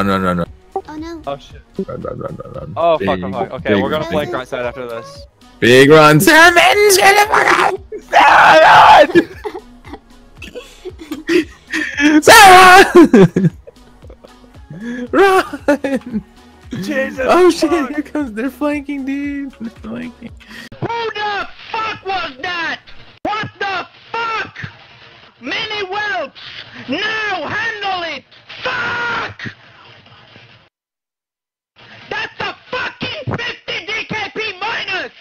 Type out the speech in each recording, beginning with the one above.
run, run, run, run. Oh no. Oh shit. Run, run, run, run, run. Oh Big, fuck, oh fuck. Okay, we're gonna big, flank right side after this. big run. Sermons, get the fuck out! Sarah! Run! Jesus. Oh shit, here comes, they're flanking, dude. They're flanking. Who the fuck was that? What the fuck? Mini whelps! Now handle it! Fuck! That's a fucking 50 DKP minus!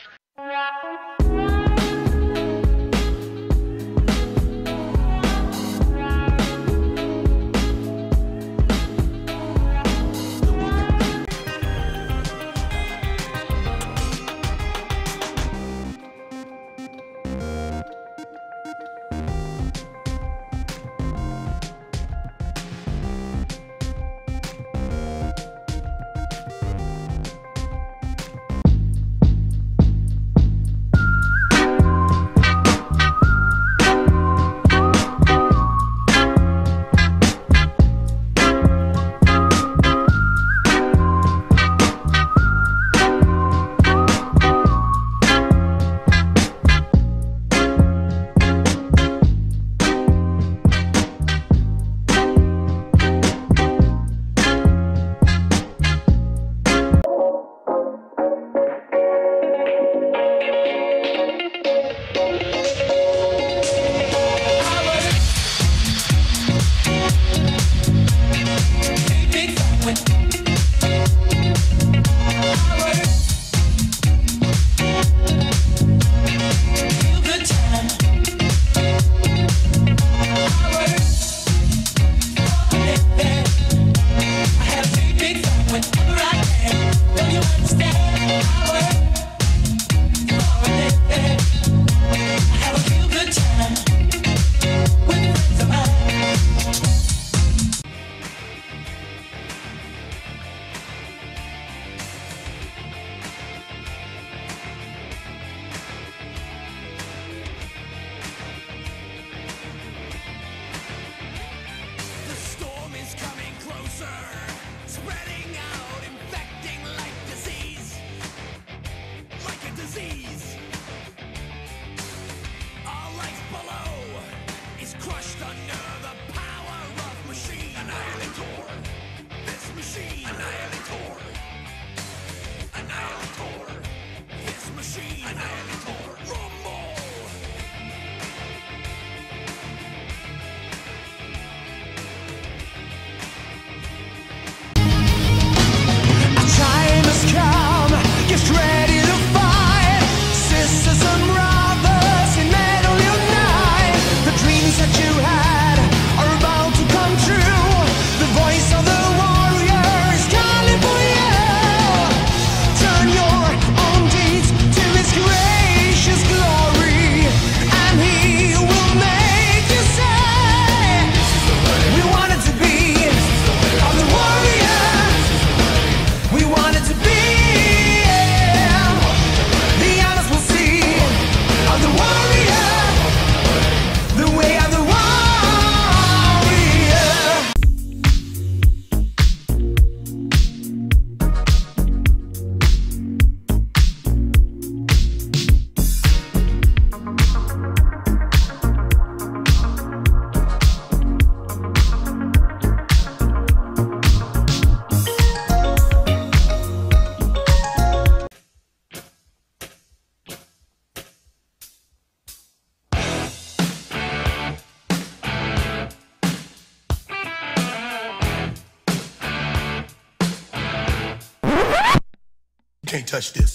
You can't touch this.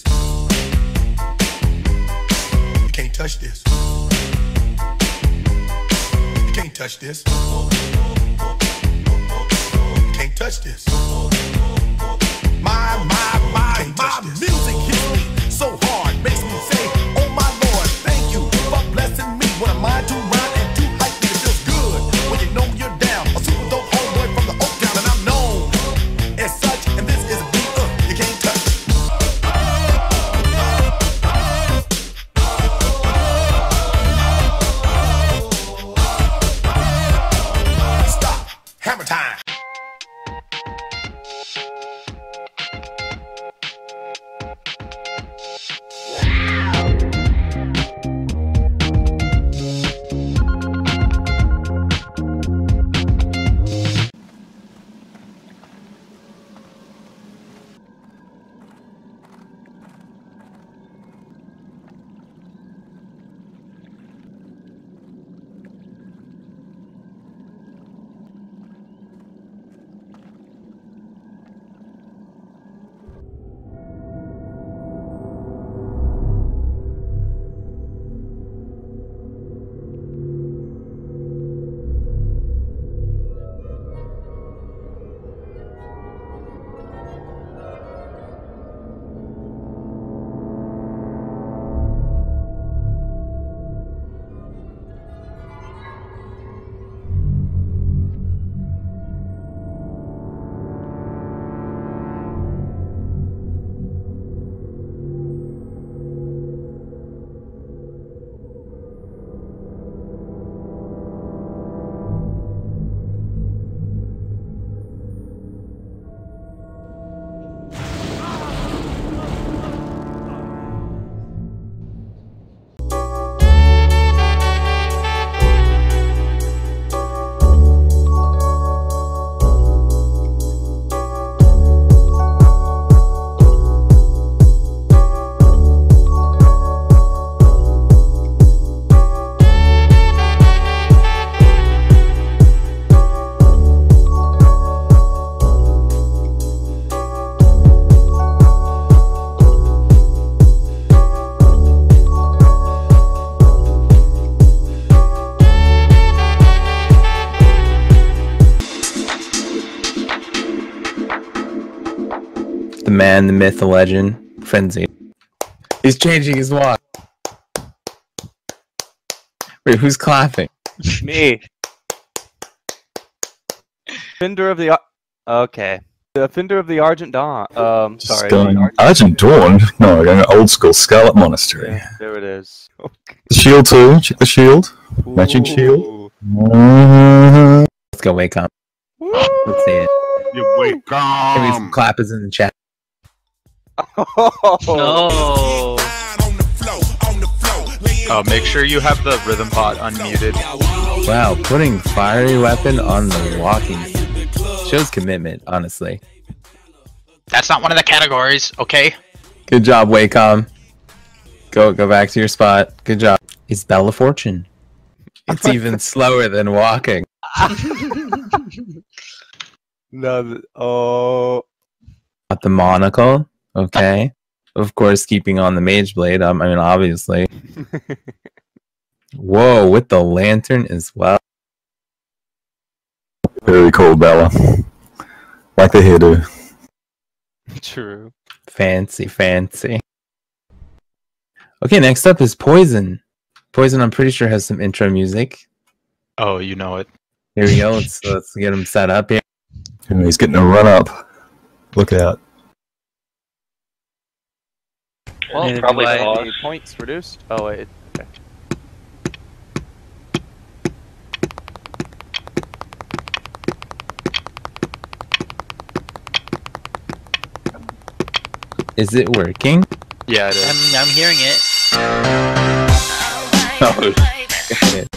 You can't touch this. You can't touch this. You can't touch this. My music hits me so hard, makes me say, oh my Lord, thank you for blessing me. When I'm mind to run and too hype, it feels good when you know you're down. A super dope homeboy from the Oak Town, and I'm known as such. And this is a beat you can't touch. Stop. Hammer time. The man, the myth, the legend, Frenzy. He's changing his walk. Wait, who's clapping? Me. Fender of the... Okay. The Fender of the Argent Dawn. Sorry. Argent Dawn? No, going old school Scarlet Monastery. Yeah, there it is. Okay. The shield too. Check the shield. Matching shield. Ooh. Let's go, wake up. Let's see it. You wake Maybe some up. clappers in the chat. Oh. Oh, make sure you have the rhythm bot unmuted. Wow, putting fiery weapon on the walking shows commitment, honestly. That's not one of the categories, okay? Good job, Wacom. Go back to your spot. Good job. It's Bella Fortune. It's even slower than walking. No. Oh. Got the monocle. Okay. Of course, keeping on the mage blade. I mean, obviously. Whoa, with the lantern as well. Very cool, Bella. Like the hairdo. True. Fancy, fancy. Okay, next up is Poison. Poison, I'm pretty sure, has some intro music. Oh, you know it. Here we go. Let's get him set up here. He's getting a run up. Look out. Well, probably do I pause. any points reduced. Oh wait. Okay. Is it working? Yeah, it is. I'm hearing it. Oh, shit.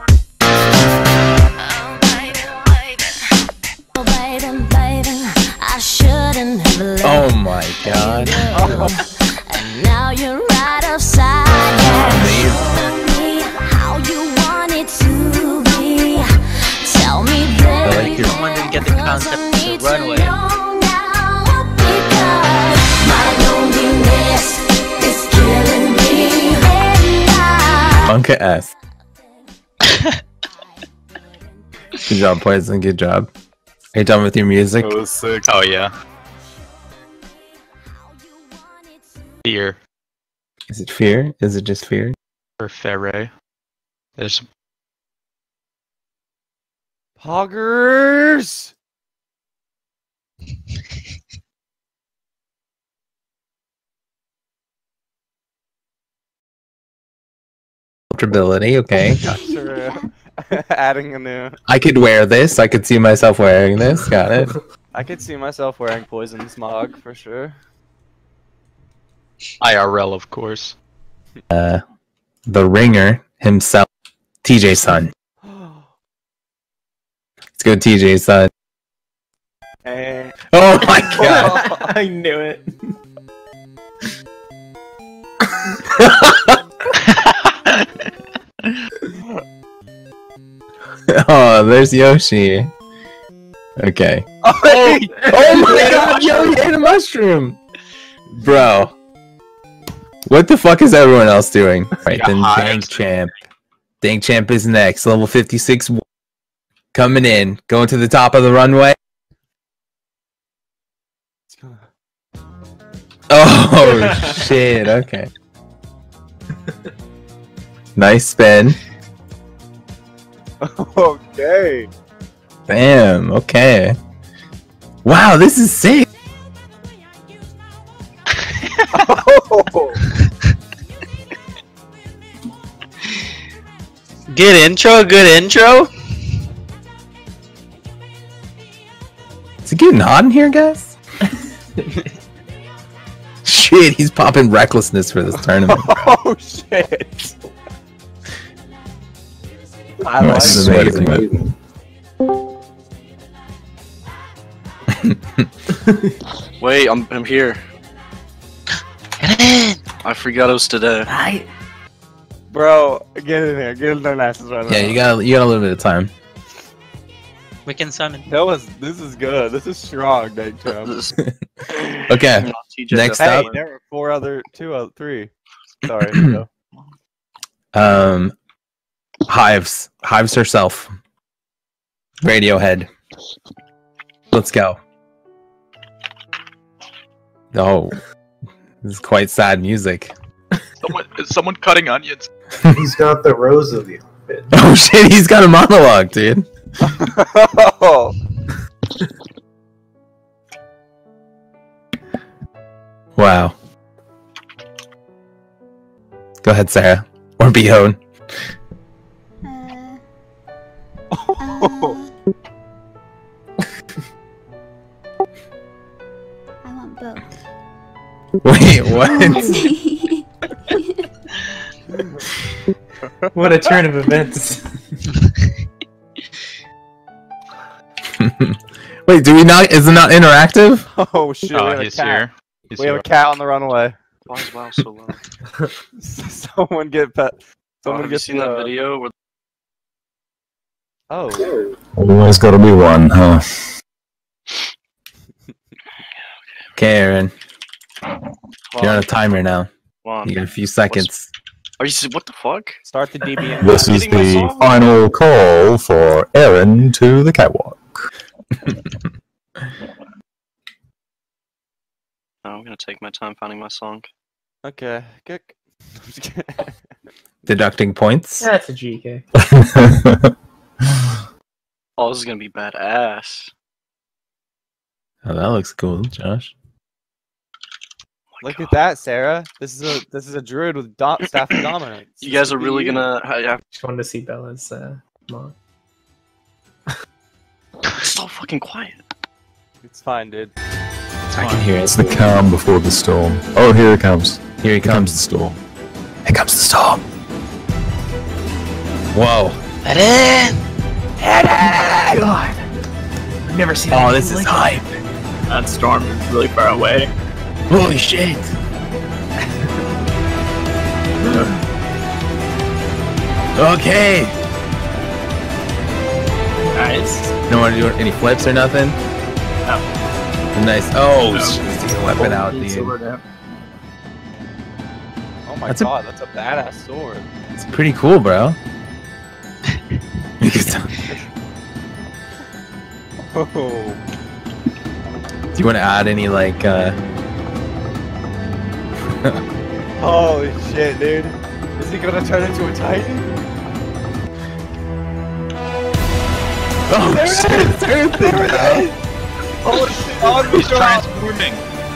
Oh my god. Now you're right outside. How you want it to be. Tell me, baby. like your- Someone didn't get the concept of the runway. My loneliness is killing me. Bunka S. Good job, Poison. Good job. Are you done with your music? That was sick. Oh, yeah. Fear. Is it fear? Is it just fear? Or Ferre. There's... Poggers. Comfortability, okay. Sure. Adding a new. I could wear this. I could see myself wearing this. Got it. I could see myself wearing Poison Smog for sure. IRL, of course. The ringer himself, TJ Sun. Let's go, TJ Sun. And Oh my god! I knew it. Oh, there's Yoshi. Okay. Oh, Oh my god, yo, you ate a mushroom! Bro. What the fuck is everyone else doing? Right, got then hives. Dank Champ. Dank Champ is next. Level 56. Coming in. Going to the top of the runway. Oh, shit. Okay. Nice spin. Okay. Bam. Okay. Wow, this is sick. Oh. Good intro, good intro. Is it getting hot in here, guys? Shit, he's popping recklessness for this tournament. Oh shit. I like This is it. amazing. Wait, I'm here. I forgot it was today. Bro, get in here. Get in their asses right now. Yeah, you got a little bit of time. We can summon. This is good. This is strong, Dank Champ. This- Okay, TJ next Hey, up. there were three. Sorry. No. Hives herself. Radiohead. Let's go. Oh, this is quite sad music. Is someone cutting onions? He's got the rose of the outfit. Oh shit, he's got a monologue, dude. Oh. Wow. Go ahead, Sarah. Or Beone. I want both. Wait, what? What a turn of events. Wait, do we not? Is it not interactive? Oh shit! Oh, we have a he's cat. here. He's We have a here. cat on the runaway. Why is WoW so low? Someone get pet. Someone Have you get seen that video where Oh. Always gotta be one, huh? Okay, Aaron. You're on a timer now. Come on. You got a few seconds. Are you? What the fuck? Start the DBM. This is Hitting my the song? final call for Aaron to the catwalk. No, I'm gonna take my time finding my song. Okay. Good. Deducting points. That's a GK. Oh, this is gonna be badass. Oh, that looks cool, Josh. Look at that, Sarah. This is a druid with staff of dominance. You guys are This really could be gonna. Yeah. Just wanted to see Bella's mom. It's so fucking quiet. It's fine, dude. I can hear It's it. the calm before the storm. Oh, here it comes. Here he Here comes comes. the storm. Here comes the storm. Whoa. Let in! God, I've never seen. Oh, this is hype. That storm is really far away. Holy shit. Okay. Nice. No one do any flips or nothing? No. Nice. Oh, No. she's taking a weapon out, It's dude. over there. Oh my That's a- god, that's a badass sword. It's pretty cool, bro. Oh. Do you want to add any, like, Holy shit, dude. Is he gonna turn into a titan? Oh, shit! There it is! Holy shit, on the He's drop! transforming.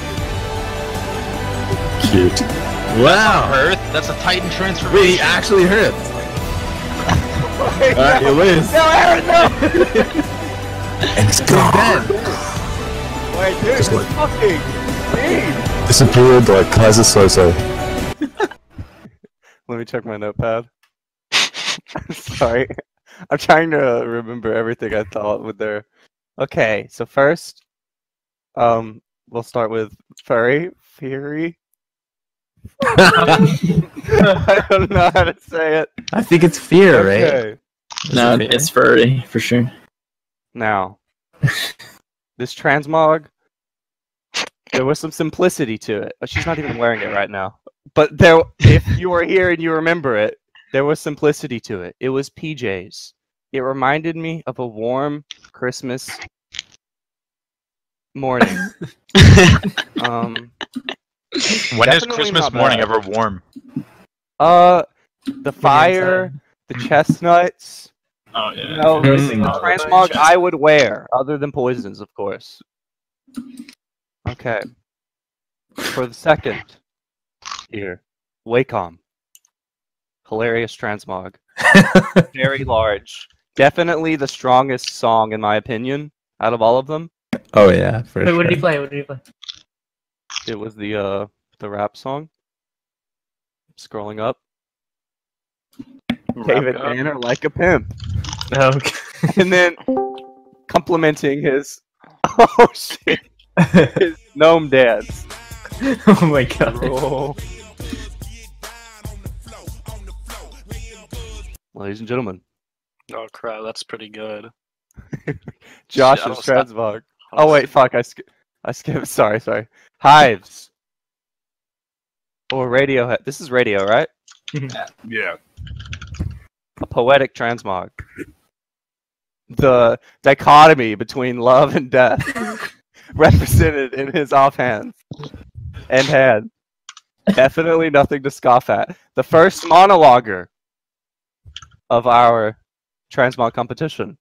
Cute. Wow! Earth. That's a Titan Wait, he transformation. actually hurts. Wait, Alright, no. it lives. No, Aaron, no! And it's gone. Wait, dude, it's like- fucking deep! Disappeared like Kaiser Soso. Let me check my notepad. Sorry. I'm trying to remember everything I thought with their... Okay, so first, we'll start with Fury. I don't know how to say it. I think it's fear, right? Okay. No, it's furry for sure. Now, this transmog, there was some simplicity to it. But she's not even wearing it right now. But there, if you were here and you remember it, there was simplicity to it. It was PJs. It reminded me of a warm Christmas morning. When is Definitely Christmas not morning bad. ever warm? The fire, the chestnuts. Oh yeah. You know, this is the Mm. transmog I would wear, other than poisons, of course. Okay. For the second, here, Wacom. Hilarious transmog. Very large. Definitely the strongest song, in my opinion, out of all of them. Oh yeah, for Wait, sure. what did he play? What did he play? It was the rap song. Scrolling up. David Banner like a pimp. Okay. And then complimenting his oh shit. His gnome dance. Oh my god. Roll. Ladies and gentlemen, Oh crap, that's pretty good. Josh's I don't- transmog. Oh wait, fuck, I skipped. Sorry. Hives. Or Radiohead. This is radio, right? Yeah. A poetic transmog. The dichotomy between love and death represented in his offhands. and head. Definitely nothing to scoff at. The first monologuer of our transmog competition.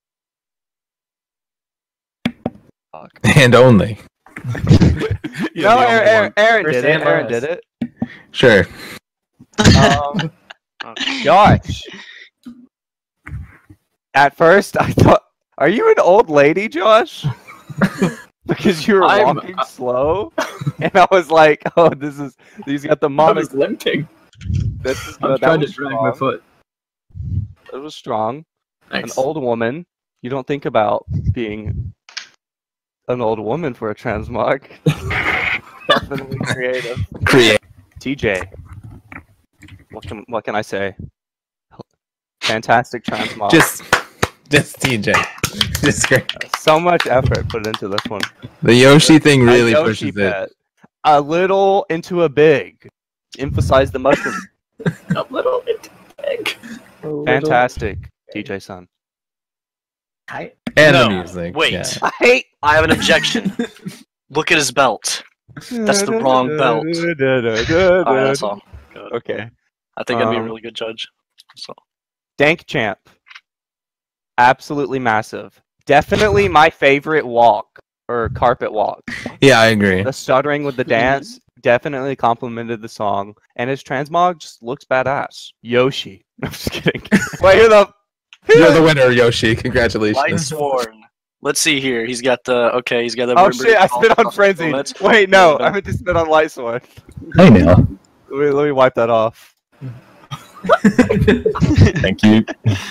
And only. No, Aaron did it. Aaron did it. Sure. Josh. At first, I thought, are you an old lady, Josh? Because you were walking slow, and I was like, "Oh, he's got the I mono." was limping. This is I'm good. trying That to was drag strong. my foot. It was strong. Thanks. An old woman. You don't think about being an old woman for a transmog. Definitely creative. TJ. What can I say? Fantastic transmog. Just TJ. Just great. So much effort put into this one. The Yoshi thing A really Yoshi pushes bet. it. A little into a big. Emphasize the mushroom. A little bit big. Fantastic, TJ Sun. Hi. And No, the music. wait. Yeah. I have an objection. Look at his belt. That's the wrong belt. Alright, that's all. Good. Okay. I think I'd be a really good judge. So. Dank Champ. Absolutely massive. Definitely my favorite walk or carpet walk. Yeah, I agree. The stuttering with the dance definitely complimented the song, and his transmog just looks badass. Yoshi. I'm just kidding. Wait, You're the winner, Yoshi. Congratulations. Light Sworn. Let's see here. He's got the He's got the. Oh shit! I spit on Frenzy. Wait, no, I meant to spit on Light Sword. Hey now. Let me wipe that off. Thank you.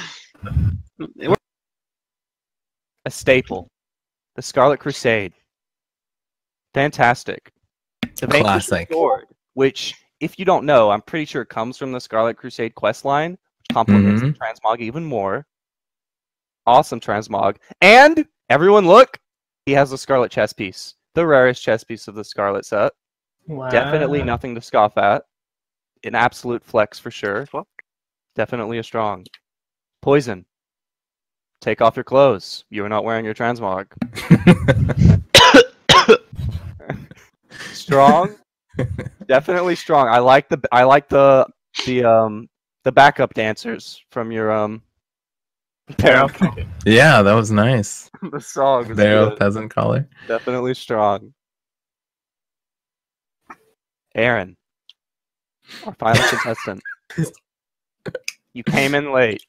A staple. The Scarlet Crusade. Fantastic. The Vanquished Classic. Sword, which, if you don't know, I'm pretty sure comes from the Scarlet Crusade questline, which complements the transmog even more. Awesome transmog. And, everyone look! He has the Scarlet chess piece. The rarest chess piece of the Scarlet set. Wow. Definitely nothing to scoff at. An absolute flex for sure. Definitely a strong. Poison. Take off your clothes. You are not wearing your transmog. Strong. Definitely strong. I like the backup dancers from your Yeah, that was nice. the song was Barrow good. peasant collar. Definitely strong. Aaron, our final contestant. You came in late,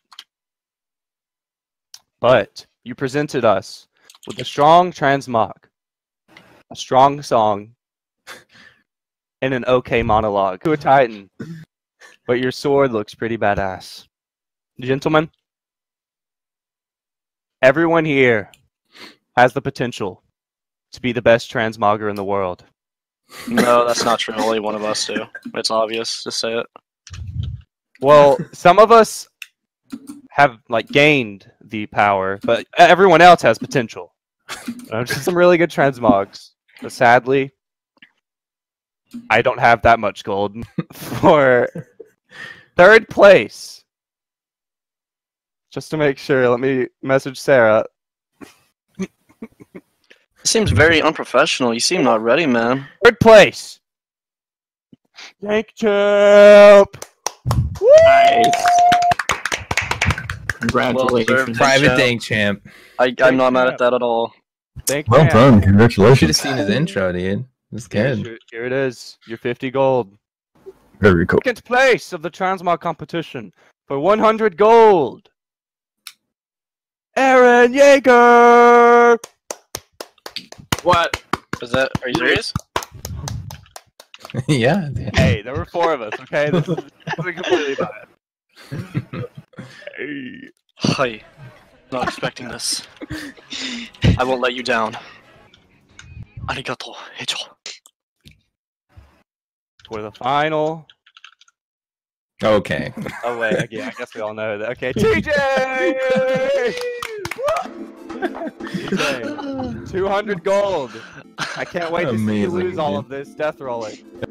but you presented us with a strong transmog, a strong song, and an okay monologue. To a Titan, but your sword looks pretty badass. Gentlemen, everyone here has the potential to be the best transmogger in the world. No, that's not true. Only one of us do. It's obvious. Just say it. Well, some of us have gained the power, but everyone else has potential. Just some really good transmogs, but sadly, I don't have that much gold for third place. Just to make sure, let me message Sarah. It seems very unprofessional. You seem not ready, man. Third place. Dank Champ. Nice. Congratulations. Private Dank Champ. I'm not mad at that at all. Dank Well Champ. done. Should have Congratulations. seen his intro, dude. It was good. Here it is. Your 50 gold. Very cool. Second place of the transmog competition for 100 gold. Aaron Yeager. What? Is that? Are you serious? Yeah. Dude. Hey, there were 4 of us. Okay, this is completely bad. Hey. Hi. Not expecting this. I won't let you down. Arigato, Heicho. For the final. Okay. Oh wait, yeah, I guess we all know that. Okay, TJ. TJ, 200 gold. I can't wait to see you lose Amazing, all dude. of this death rolling.